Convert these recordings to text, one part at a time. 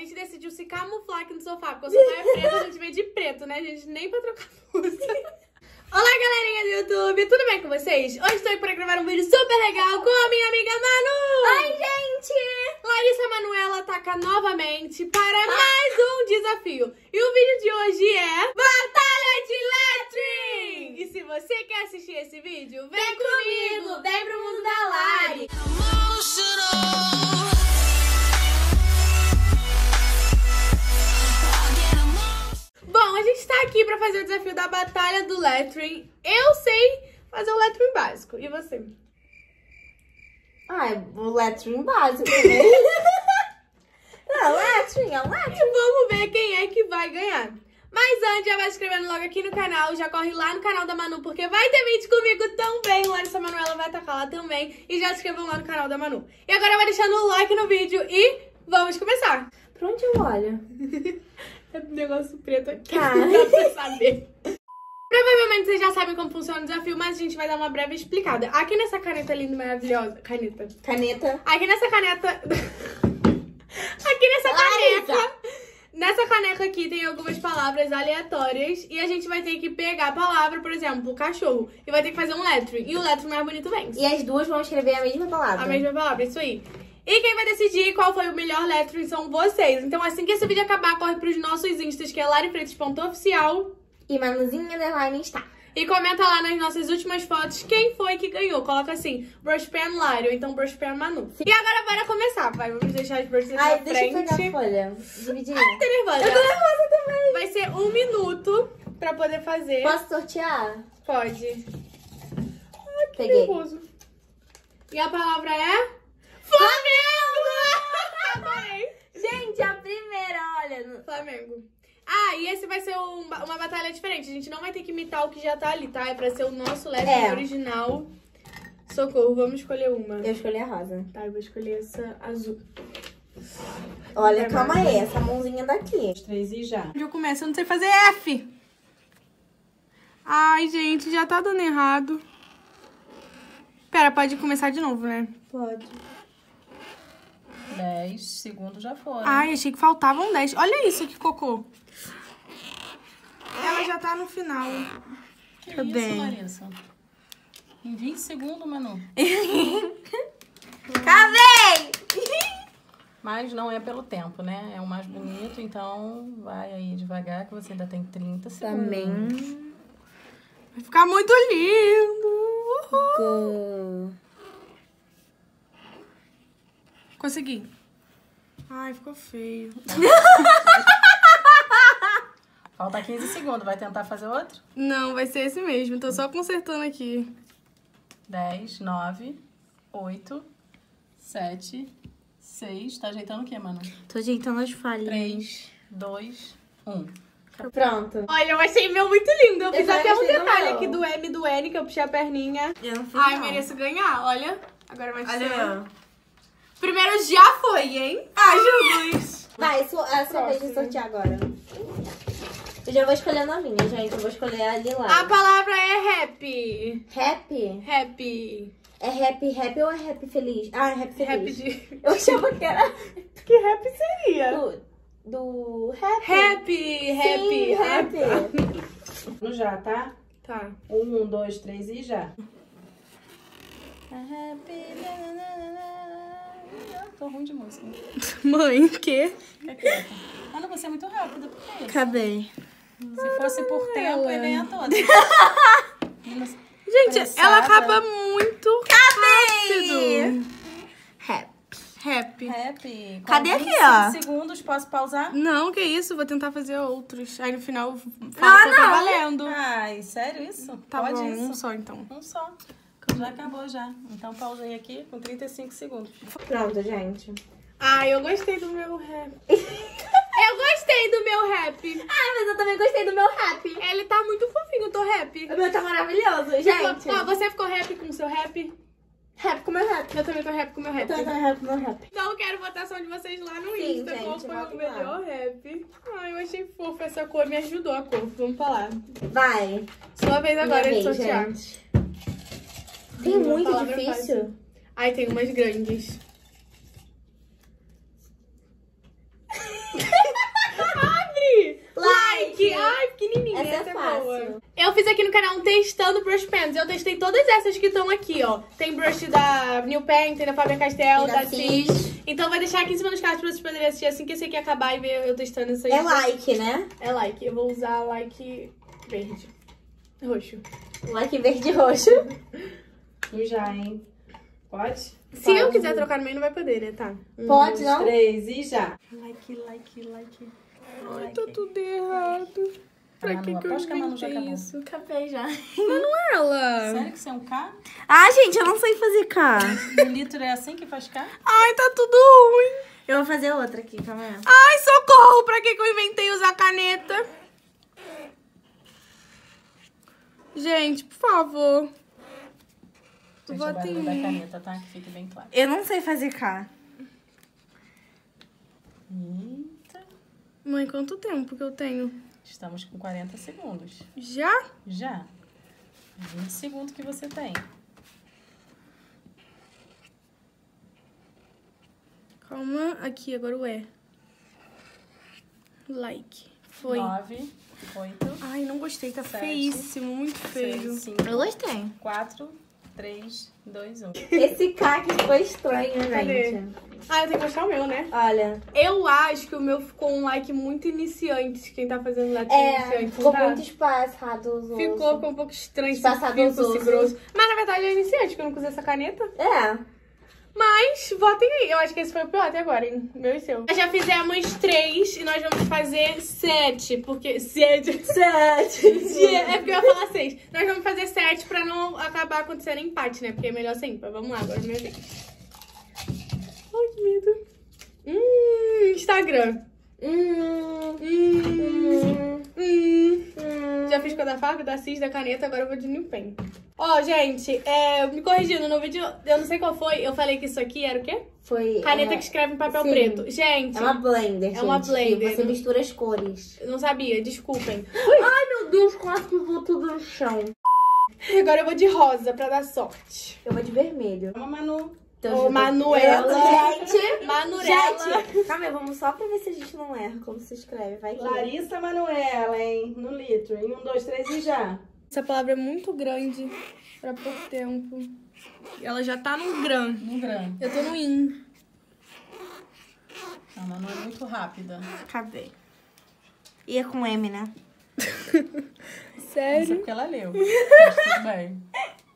gente decidiu se camuflar aqui no sofá, porque o sofá é preto, a gente veio de preto, né, gente? Nem pra trocar blusa. Olá, galerinha do YouTube, tudo bem com vocês? Hoje estou aqui para gravar um vídeo super legal com a minha amiga Manu! Oi, gente! Larissa Manoela ataca novamente para mais um desafio. E o vídeo de hoje é Batalha de Lettering! E se você quer assistir esse vídeo, vem comigo! Vem pro mundo da Lari! Bom, a gente tá aqui pra fazer o desafio da Batalha do Lettering. Eu sei fazer o lettering básico. E você? Ah, é o lettering básico, né? Não, lettering é um lettering. E vamos ver quem é que vai ganhar. Mas antes, já vai se inscrevendo logo aqui no canal. Já corre lá no canal da Manu, porque vai ter vídeo comigo também. Larissa Manoela vai atacar lá também. E já se inscrevam lá no canal da Manu. E agora vai deixando o like no vídeo e vamos começar. Pra onde eu olho? É um negócio preto aqui, Tá. não dá pra saber. Provavelmente vocês já sabem como funciona o desafio, mas a gente vai dar uma breve explicada. Aqui nessa caneta linda e maravilhosa... Caneta. Aqui nessa caneta... Aqui nessa caneca... Nessa caneca aqui tem algumas palavras aleatórias e a gente vai ter que pegar a palavra, por exemplo, cachorro, e vai ter que fazer um lettering. E o lettering mais bonito vence. E as duas vão escrever a mesma palavra. A mesma palavra, isso aí. E quem vai decidir qual foi o melhor lettering são vocês. Então assim que esse vídeo acabar, corre pros nossos instas, que é larifreitas.oficial. E Manuzinha underline está. E comenta lá nas nossas últimas fotos quem foi que ganhou. Coloca assim, Brush Pen Lari, ou então Brush Pen Manu. Sim. E agora bora começar, vai. Vamos deixar as brushes na frente. Deixa eu pegar a folha. Dividir. Ai, tô nervosa. Eu tô nervosa também. Vai ser 1 minuto pra poder fazer. Posso sortear? Pode. Ai, que Peguei. nervoso. E a palavra é... Flamengo! Adorei. Gente, a primeira, olha. Flamengo. Ah, e esse vai ser uma batalha diferente. A gente não vai ter que imitar o que já tá ali, tá? É pra ser o nosso lettering original. Socorro, vamos escolher uma. Eu escolhi a rosa. Tá, eu vou escolher essa azul. Olha, calma aí, essa mãozinha daqui. 3 e já. Onde eu começo? Eu não sei fazer F. Ai, gente, já tá dando errado. Pera, pode começar de novo, né? Pode. 10 segundos já foram. Ai, achei que faltavam 10. Olha isso, que cocô. Ela já tá no final. Que Tá isso, bem. Larissa? Em 20 segundos, Manu. Acabei! Mas não é pelo tempo, né? É o mais bonito, então vai aí devagar, que você ainda tem 30 segundos. Também. Vai ficar muito lindo. Uhul. Consegui. Ai, ficou feio. Falta 15 segundos. Vai tentar fazer outro? Não, vai ser esse mesmo. Tô só consertando aqui. 10, 9, 8, 7, 6. Tá ajeitando o quê, Manu? Tô ajeitando as falhas. 3, 2, 1. Pronto. Olha, eu achei meu muito lindo. Eu fiz também até um achei detalhe legal. aqui do M e do N, que eu puxei a perninha. Eu não fiz Ai, não. mereço ganhar. Olha, agora vai ser... Olha. Primeiro já foi, hein? Ai, Jesus. Vai, a sua vez de Próximo. sortear agora. Eu já vou escolhendo a minha, gente. Eu vou escolher a lilás. A palavra é happy. Happy? Happy. É happy ou é happy feliz? Ah, é happy Happy feliz. de... Eu achava que era Que happy seria? do happy. Happy, happy. Sim, Ah, happy. Já, tá? Tá. 1, 2, 3 e já. Tô ruim de música. Mãe, o quê? Fica quieta. Manu, você é muito rápida. Por que isso? Acabei. Se fosse por tempo, ele ia toda. Gente, Apressada. ela acaba muito rápido. Happy. Happy. Happy. Com Cadê 25 aqui, ó? segundos, posso pausar? Não, que isso, vou tentar fazer outros. Aí no final Não, fala que tá não. valendo. Ai, sério isso? Tá Pode bom, isso? um só então. Um só. Já acabou já. Então pausei aqui com 35 segundos. Pronto, gente. Ai, eu gostei do meu rap. Eu gostei do meu rap. Ah, mas eu também gostei do meu happy. Ele tá muito fofinho, tô rap. O meu tá maravilhoso, gente. Ó, você ficou rap com o seu rap? Happy com o meu happy. Eu também tô rap com o meu rap. Eu também tô happy com o meu happy. Então eu quero votação de vocês lá no Sim, Insta. Qual gente, foi votem o lá. melhor rap? Ai, eu achei fofo essa cor. Me ajudou a cor. Vamos falar. Vai. Sua vez agora Minha de vez, sortear. gente. Tem Uma muito palavra difícil. fácil. Ai, tem umas grandes. fiz aqui no canal um testando brush pens. Eu testei todas essas que estão aqui, ó. Tem brush da New Painter, da Faber-Castell, da Cis. Então vai deixar aqui em cima dos cards pra vocês poderem assistir assim que esse aqui acabar e ver eu testando isso aí. É like, né? É like. Eu vou usar like verde. Roxo. Like verde e roxo. Já, hein? Pode? Se eu quiser trocar no meio, não vai poder, né? Tá. Pode, não? 3 e já. Like. Ai, tá tudo errado. Pra que eu inventei isso? Acabei já. Manuela! Sério que você é um K? Ah, gente, eu não sei fazer K. O litro é assim que faz K? Ai, tá tudo ruim. Eu vou fazer outra aqui, calma aí. Ai, socorro! Pra que eu inventei usar caneta? Gente, por favor. Gente, Vou o barulho da ter... caneta, tá? Que fique bem claro. Eu não sei fazer K. Eita. Mãe, quanto tempo que eu tenho? Estamos com 40 segundos. Já? Já. 20 segundos que você tem. Calma. Aqui, agora o E. Like. Foi. 9, 8, Ai, não gostei. Tá 7, feíssimo. Muito feio. 6, 5, Eu gostei. 4, 3, 2, 1. Esse K aqui ficou estranho, Cadê? gente. Ah, eu tenho que mostrar o meu, né? Olha. Eu acho que o meu ficou um like muito iniciante. Quem tá fazendo like iniciante. Ficou não tá? muito espaçado. Ficou um pouco estranho, esse Espaçadoso. fio, esse grosso. Mas na verdade é iniciante, porque eu não usei essa caneta. É. Mas votem aí. Eu acho que esse foi o pior até agora, hein? Meu e seu. Nós já fizemos 3 e nós vamos fazer 7. Porque. 7. É porque eu ia falar 6. Nós vamos fazer 7 pra não acabar acontecendo empate, né? Porque é melhor ser ímpar. Vamos lá, agora é minha vez. Ai, que medo. Instagram. Já fiz com a da Faber, da Cis, da caneta, agora eu vou de New Pen. Ó, gente, me corrigindo, no vídeo, eu não sei qual foi, eu falei que isso aqui era o quê? Foi. Caneta que escreve em papel sim. preto. Gente, É uma blender, gente. É uma blender. Que você mistura as cores. eu não sabia, desculpem. Ai, meu Deus, quase que voou tudo no chão. Agora eu vou de rosa pra dar sorte. Eu vou de vermelho. Vamos, Manu. Ô, Manuela. Gente, Manuela. calma aí, vamos só pra ver se a gente não erra como se escreve. Vai que... Larissa Manoela, hein? No litro. Em 1, 2, 3 e já. Essa palavra é muito grande pra pouco tempo. Ela já tá no gran. No grande. Eu tô no in. A Manu é muito rápida. Acabei. Ia com M, né? Isso é Sério? porque ela leu. Mas tudo bem.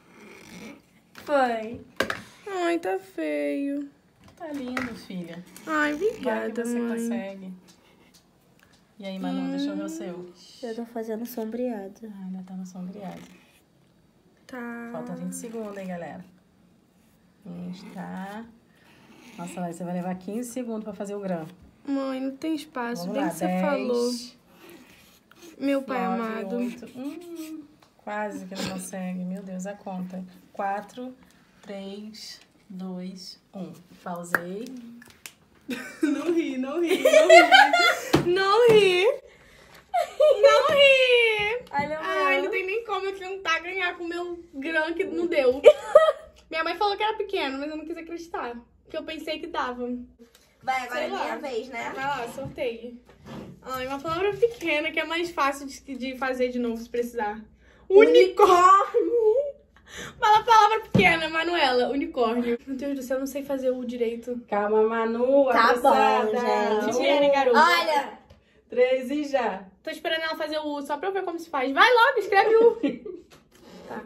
Foi. Ai, tá feio. Tá lindo, filha. Ai, Vai que obrigada, você mãe. consegue. E aí, Manu, deixa eu ver o seu. Eu tô fazendo sombreado. Ah, ainda tá no sombreado. Tá. Falta 20 segundos, hein, galera. Está. Nossa, você vai levar 15 segundos pra fazer o grão. Mãe, não tem espaço. Vamos Bem lá, que você 10, falou. Meu pai 9, amado. 8. Quase que não consegue. Meu Deus, a conta. 4, 3, 2, 1. Pausei. Não ri, não ri, não ri. Não ri. Não ri. Olha o Ai, meu. não tem nem como eu tentar ganhar com o meu grão que não deu. Minha mãe falou que era pequeno, mas eu não quis acreditar. Porque eu pensei que dava. Vai, agora Sei é lá. minha vez, né? Vai lá, sorteio. Ai, uma palavra pequena que é mais fácil de fazer de novo se precisar. Unicórnio. Fala a palavra pequena, Manuela. Unicórnio. Meu Deus do céu, eu não sei fazer o direito. Calma, Manu. Tá apressada. bom, gente. Tiene, garota. Olha. 3 e já. Tô esperando ela fazer o U só pra eu ver como se faz. Vai logo, escreve o U. Tá.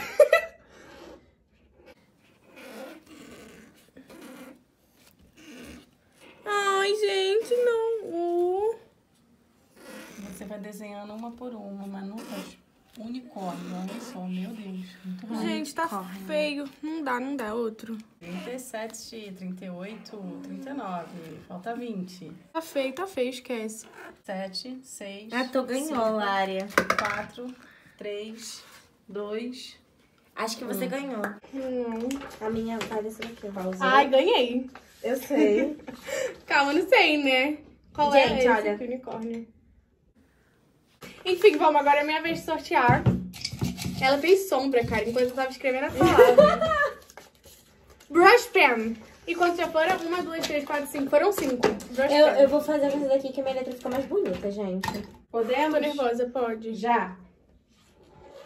Ai, gente, não. U. Você vai desenhando uma por uma, Manu. Unicórnio, olha só, meu Deus. Muito rápido. Gente, tá feio. Não dá. Outro. 37, 38, 39. Falta 20. Tá feio, esquece. 7, 6. Ah, tu ganhou, Lária. 4, 3, 2. Acho que você ganhou. A minha vai dessa aqui. Pausou. Ai, ganhei. Eu sei. Calma, não sei, né? Qual Gente, é esse olha. aqui, unicórnio? Enfim, vamos, agora é minha vez de sortear. Ela fez sombra, cara, enquanto eu tava escrevendo a palavra. Brush pen. E quantos já foram? 1, 2, 3, 4, 5. Foram 5. Brush pen. Eu vou fazer essa daqui que a minha letra fica mais bonita, gente. Podemos? Tô nervosa, pode. Já.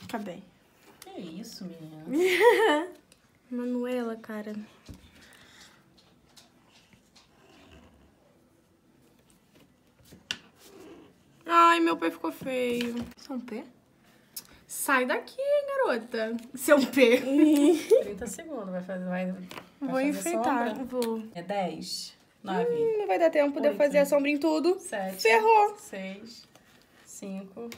Acabei. Que isso, menina? Manuela, cara. Ai, meu pé ficou feio. Seu pé? Sai daqui, garota. Seu pé. 30 segundos, vai fazer Vou enfeitar, sombra? vou. É 10, 9, Não vai dar tempo de eu fazer a sombra em tudo. 7, Ferrou. 6, 5,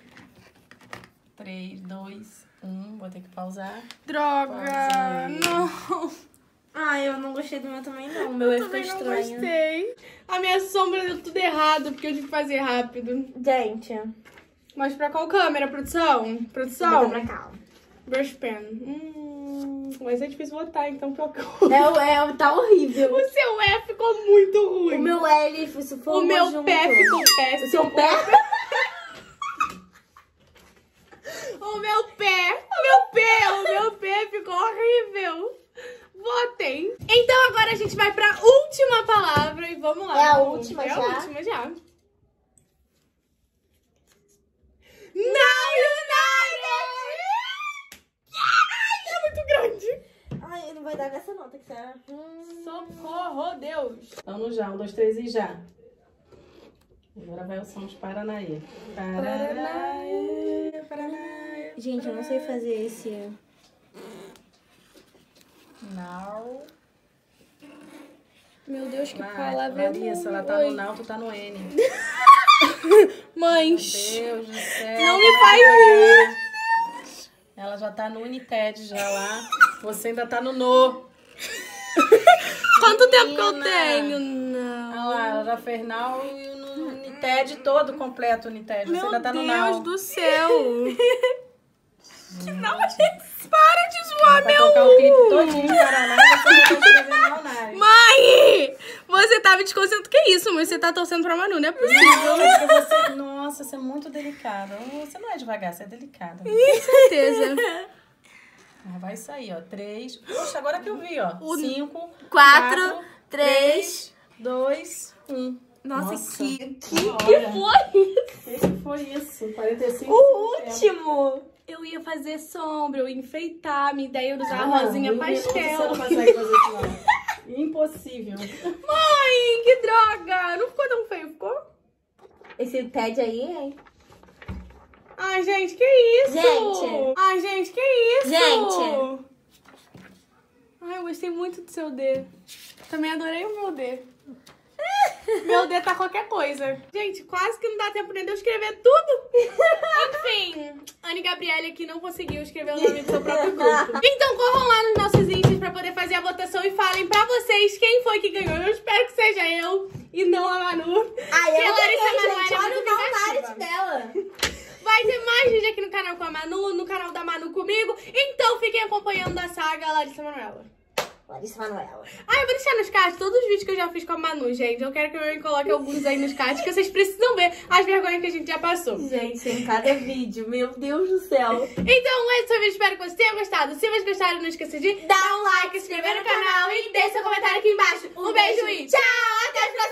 3, 2, 1. Vou ter que pausar. Droga. Pausei. Não. Ai, eu não gostei do meu também, não. O meu ia ficar Também não estranho. gostei. A minha sombra deu tudo errado, porque eu tive que fazer rápido. Gente, Mas pra qual câmera, produção? vou Produção? pra cá. Brush pen. Mas é difícil botar, então pior que Tá horrível. O seu E ficou muito ruim. O meu L, isso foi O meu junto. pé ficou péssimo. O seu pé? O meu pé ficou horrível. Votem. Então agora a gente vai pra última palavra e vamos lá. É a última É já? a última já. Now United! É muito grande. Ai, não vai dar nessa não, tem que ser... Socorro, Deus. Vamos já, 1, 2, 3 e já. Agora vai o som de Paranaí. Paranaí, Paranaí. Gente, eu não sei fazer esse... Now. Meu Deus, que Vai, palavra. Larissa, ela tá no Now, tu tá no N. Mães, Meu Deus do céu. não me faz rir. Ela já tá no United já lá. Você ainda tá no No. Quanto tempo que eu Menina. tenho? Não. Olha lá, ela já fez Now e no United todo completo, United. Você Meu ainda tá no Deus Now. do céu. Para de zoar, Vai tocar o clipe todinho em Paraná e você não tá escrevendo Now Night. Mãe! Você tá me desconcentrando. Que isso, mãe? Você tá torcendo pra Manu, não é possível. Não, é porque você... Nossa, você é muito delicada. Você não é devagar, você é delicada. Com certeza. Ah, vai sair, ó. 3. Puxa, agora que eu vi, ó. 5, 4, 3... 2, 1. Nossa, que Foi isso. 45 O último! Eu ia fazer sombra, eu ia enfeitar. Minha ideia era usar Ah, rosinha Você pastel. não consegue fazer isso, não. Impossível. Mãe, que droga. Não ficou tão feio, ficou? Esse pad aí, hein? Ai, gente, que isso? Gente. Ai, gente, que isso? Gente. Ai, eu gostei muito do seu D. Também adorei o meu D. Meu D tá qualquer coisa. Gente, quase que não dá tempo nem de eu escrever tudo. Enfim, Anne Gabriele aqui não conseguiu escrever o nome do seu próprio grupo. Então corram lá nos nossos instas pra poder fazer a votação e falem pra vocês quem foi que ganhou. Eu espero que seja eu e não a Manu. Ai, eu Porque a Larissa ganhei, Manoela gente. é Olha muito o Now vingativa. Night dela. Vai ter mais vídeo aqui no canal com a Manu, no canal da Manu comigo. Então fiquem acompanhando a saga Larissa Manoela. Larissa Manoela. Ah, eu vou deixar nos cards todos os vídeos que eu já fiz com a Manu, gente. Eu quero que eu coloque alguns aí nos cards, que vocês precisam ver as vergonhas que a gente já passou. Gente, tem cada vídeo. Meu Deus do céu. Então, esse foi o vídeo. Espero que vocês tenham gostado. Se vocês gostaram, não esqueça de Dá um like, se inscrever no canal e deixa seu comentário aqui embaixo. Um beijo e tchau! Até a próxima!